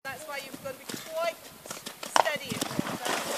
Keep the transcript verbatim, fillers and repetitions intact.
That's why you've got to be quite steady in water.